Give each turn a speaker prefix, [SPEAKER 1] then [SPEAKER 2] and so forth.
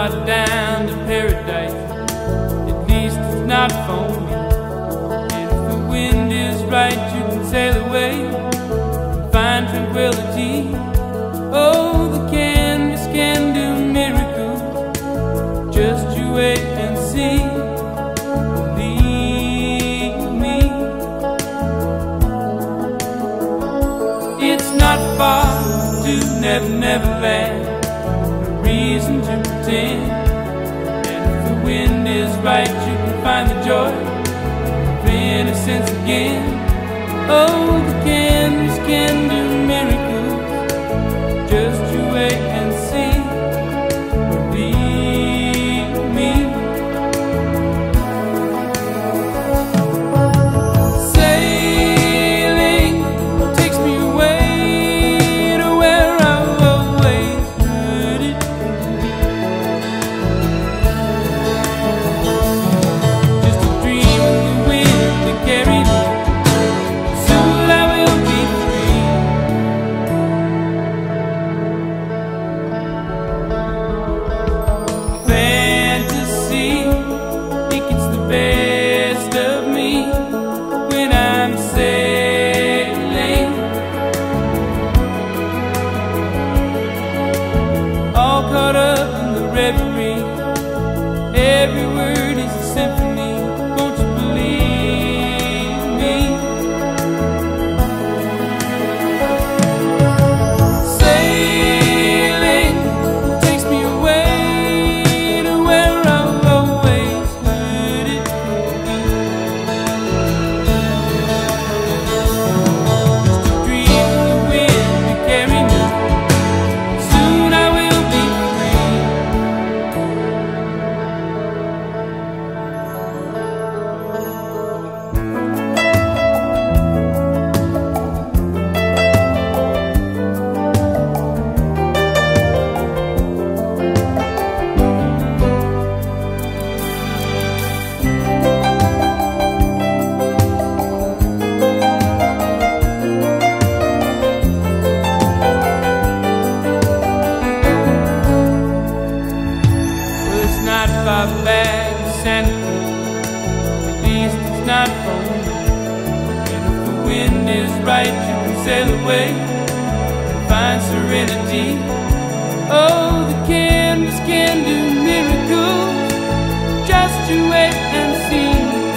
[SPEAKER 1] not down to paradise, at least it's not for me. And if the wind is right, you can sail away and find tranquility. Oh, the canvas can do miracles, just you wait and see. Believe me, it's not far to Never Never Land, no reason to pretend. And if the wind is right, you can find the joy of innocence again. Oh, the canvas can do miracles, just you wait and see. Believe me. Sailing takes me away to where I've always heard it. Just a dream of the wind that carried me. Soon I will be free. Fantasy, think it's the best of me when I'm sailing, all caught up in the reverie. Every word is a symphony, won't you believe me? Sailing takes me away to where I've always heard it. Just a dream of the wind to carry me. Soon I will be free. Well, it's not far back to Santa Cruz, at least it's not for me. And if the wind is right, you can sail away and find serenity. Oh, the canvas can do miracles, just you wait and see.